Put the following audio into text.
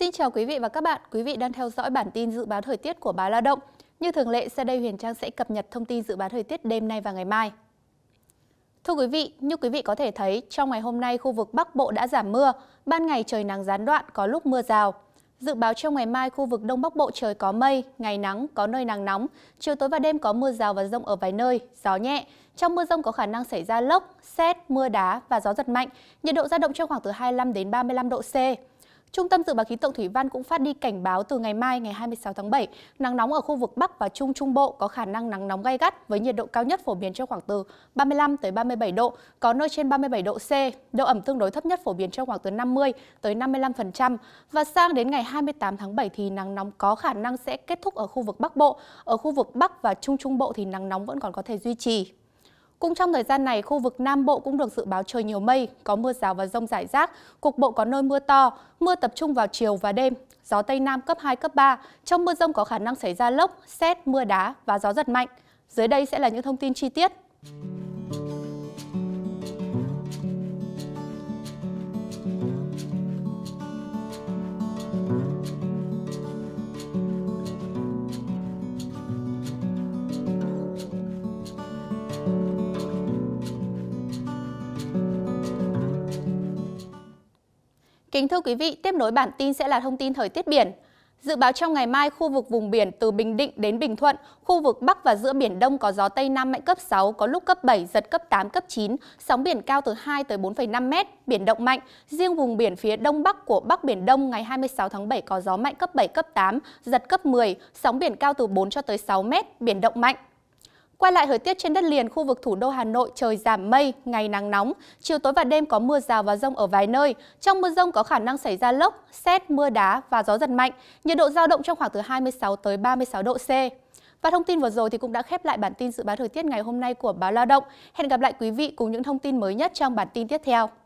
Xin chào quý vị và các bạn. Quý vị đang theo dõi bản tin dự báo thời tiết của Báo Lao động. Như thường lệ, sau đây Huyền Trang sẽ cập nhật thông tin dự báo thời tiết đêm nay và ngày mai. Thưa quý vị, như quý vị có thể thấy, trong ngày hôm nay khu vực Bắc Bộ đã giảm mưa, ban ngày trời nắng gián đoạn, có lúc mưa rào. Dự báo trong ngày mai khu vực Đông Bắc Bộ trời có mây, ngày nắng, có nơi nắng nóng, chiều tối và đêm có mưa rào và dông ở vài nơi, gió nhẹ. Trong mưa dông có khả năng xảy ra lốc, sét, mưa đá và gió giật mạnh, nhiệt độ dao động trong khoảng từ 25 đến 35 độ C. Trung tâm Dự báo Khí tượng Thủy văn cũng phát đi cảnh báo từ ngày mai ngày 26 tháng 7, nắng nóng ở khu vực Bắc và Trung Bộ có khả năng nắng nóng gay gắt với nhiệt độ cao nhất phổ biến trong khoảng từ 35 tới 37 độ, có nơi trên 37 độ C, độ ẩm tương đối thấp nhất phổ biến trong khoảng từ 50 tới 55%. Và sang đến ngày 28 tháng 7 thì nắng nóng có khả năng sẽ kết thúc ở khu vực Bắc Bộ, ở khu vực Bắc và Trung Bộ thì nắng nóng vẫn còn có thể duy trì. Cũng trong thời gian này, khu vực Nam Bộ cũng được dự báo trời nhiều mây, có mưa rào và dông rải rác, cục bộ có nơi mưa to, mưa tập trung vào chiều và đêm, gió Tây Nam cấp 2, cấp 3. Trong mưa dông có khả năng xảy ra lốc, sét, mưa đá và gió giật mạnh. Dưới đây sẽ là những thông tin chi tiết. Kính thưa quý vị, tiếp nối bản tin sẽ là thông tin thời tiết biển. Dự báo trong ngày mai, khu vực vùng biển từ Bình Định đến Bình Thuận, khu vực Bắc và giữa Biển Đông có gió Tây Nam mạnh cấp 6, có lúc cấp 7, giật cấp 8, cấp 9, sóng biển cao từ 2 tới 4,5 m, biển động mạnh. Riêng vùng biển phía Đông Bắc của Bắc Biển Đông ngày 26 tháng 7 có gió mạnh cấp 7, cấp 8, giật cấp 10, sóng biển cao từ 4 cho tới 6 m, biển động mạnh. Quay lại thời tiết trên đất liền, khu vực thủ đô Hà Nội trời giảm mây, ngày nắng nóng, chiều tối và đêm có mưa rào và dông ở vài nơi. Trong mưa dông có khả năng xảy ra lốc, sét, mưa đá và gió giật mạnh. Nhiệt độ dao động trong khoảng từ 26 tới 36 độ C. Và thông tin vừa rồi thì cũng đã khép lại bản tin dự báo thời tiết ngày hôm nay của Báo Lao động. Hẹn gặp lại quý vị cùng những thông tin mới nhất trong bản tin tiếp theo.